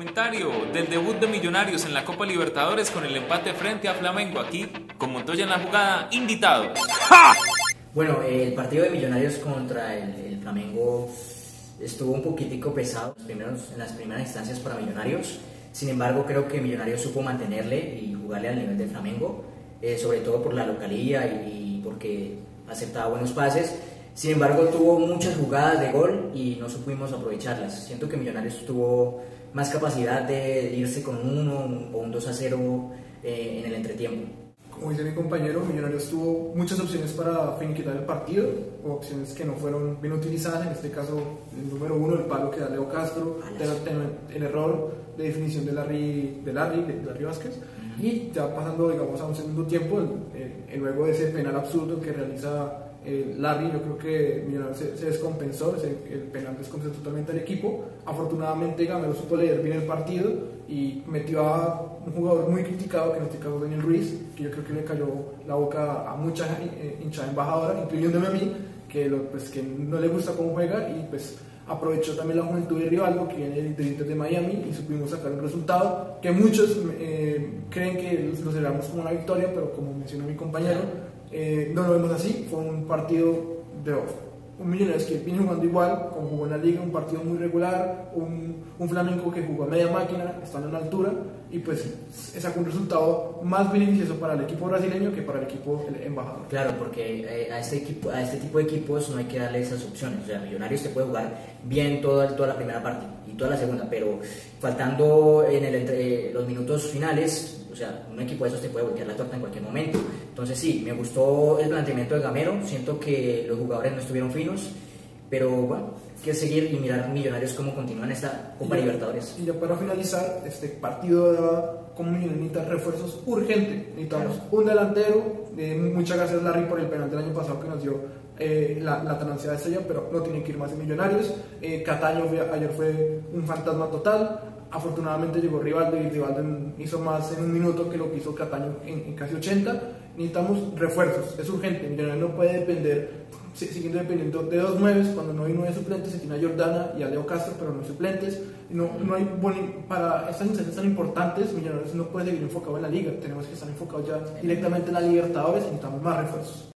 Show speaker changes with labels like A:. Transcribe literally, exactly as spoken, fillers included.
A: comentario del debut de Millonarios en la Copa Libertadores con el empate frente a Flamengo. Aquí, con Montoya en la jugada, invitado. ¡Ja!
B: Bueno, el partido de Millonarios contra el, el Flamengo estuvo un poquitico pesado en, los primeros, en las primeras instancias para Millonarios. Sin embargo, creo que Millonarios supo mantenerle y jugarle al nivel del Flamengo, eh, sobre todo por la localía y, y porque aceptaba buenos pases. Sin embargo, tuvo muchas jugadas de gol y no supimos aprovecharlas. Siento que Millonarios tuvo más capacidad de irse con un uno o un dos a cero eh, en el entretiempo.
C: Como dice mi compañero, Millonarios tuvo muchas opciones para finiquitar el partido, opciones que no fueron bien utilizadas, en este caso el número uno, el palo que da Leo Castro, el, el error de definición de Larry, de Larry, de Larry Vázquez, uh-huh. Y ya pasando digamos a un segundo tiempo, el, el, el luego de ese penal absurdo que realiza eh, Larry, yo creo que Millonarios se, se descompensó, ese, el penal descompensó totalmente al equipo. Afortunadamente Gamero supo leer bien el partido y metió a un jugador muy criticado, que en este caso Daniel Ruiz, que yo creo que le cayó la boca a mucha eh, hinchada embajadora, incluyéndome a mí, que, lo, pues, que no le gusta cómo juega, y pues aprovechó también la juventud de Rivaldo, que viene del Inter de Miami, y supimos sacar un resultado que muchos eh, creen que lo celebramos como una victoria, pero como mencionó mi compañero, eh, no lo vemos así. Fue un partido de un Millonarios que viene jugando igual, como jugó en la liga, un partido muy regular, un, un Flamengo que jugó a media máquina, estando en la altura, y pues sacó un resultado más beneficioso para el equipo brasileño que para el equipo embajador.
B: Claro, porque eh, a, este equipo, a este tipo de equipos no hay que darle esas opciones. O sea, Millonarios te puede jugar bien toda, toda la primera parte y toda la segunda, pero faltando en el, entre, los minutos finales, o sea, un equipo de esos te puede voltear la torta en cualquier momento. Entonces sí, me gustó el planteamiento de Gamero, siento que los jugadores no estuvieron finos, pero bueno, hay que seguir y mirar Millonarios cómo continúan esta Copa
C: y ya,
B: Libertadores.
C: Y ya para finalizar, este partido de como necesita refuerzos urgentes. Necesitamos claro. un delantero, eh, muchas gracias Larry por el penal del año pasado que nos dio eh, la, la tenancia de Estrella, pero no tiene que ir más en Millonarios. eh, Cataño ayer fue un fantasma total. Afortunadamente llegó Rivaldo y Rivaldo hizo más en un minuto que lo que hizo Cataño en, en casi ochenta. Necesitamos refuerzos, es urgente. Millonarios no puede depender, siguiendo dependiendo de dos nueves, cuando no hay nueve suplentes. Se tiene a Jordana y a Leo Castro, pero no hay suplentes. No, no hay boni, para estas instancias tan importantes, Millonarios no puede seguir enfocado en la liga. Tenemos que estar enfocados ya directamente en la Libertadores y necesitamos más refuerzos.